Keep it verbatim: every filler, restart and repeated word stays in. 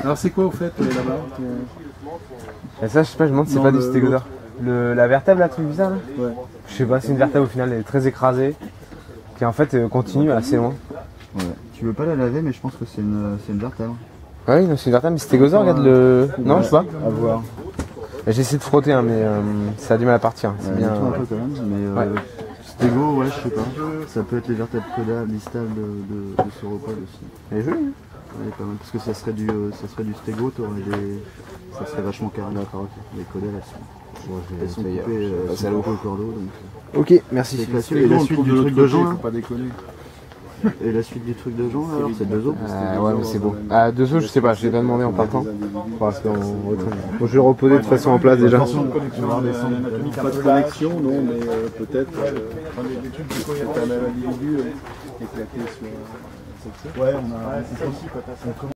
Alors c'est quoi au fait là-bas? Et ça, je sais pas, je me demande si c'est pas du stégosaure. Le, la vertèbre, là, truc bizarre là. Ouais. Je sais pas, c'est une vertèbre au final, elle est très écrasée, qui en fait euh, continue assez loin. Ouais. Tu veux pas la laver, mais je pense que c'est une, c'est une vertèbre. Ouais, non, c'est une vertèbre, mais stégosaure, regarde le. Non, je sais pas. À voir. J'ai essayé de frotter, hein, mais euh, ça a du mal à partir. C'est Ouais, bien. un peu quand même, mais euh, Ouais. stégo, ouais, je sais pas. Ça peut être les vertèbres caudales, distales de, de, de sauropodes aussi. Elle est jolie, hein. Ouais, pas mal, parce que ça serait du, euh, ça serait du stégo, t'aurais des, ça serait vachement carré. D'accord, ok. Les caudales, elles sont, Bon, elles sont coupées, euh, euh, elles sont coupées au cordeau, donc. Ok, merci. C'est classique. Et Et la on suite trouve du de truc l'autre de côté, Jean, faut là. pas déconner. Et la suite du truc de Jean, alors, c'est deux os. Euh, ouais, mais c'est bon. Ah, deux os, je sais pas, je l'ai pas demandé en partant. Parce qu'on retourne. Bon, je vais le reposer de toute façon en place déjà. Attention, connexion anatomique, pas de connexion, non, mais euh, peut-être. C'est un individu éclaté sur. Ouais, on a.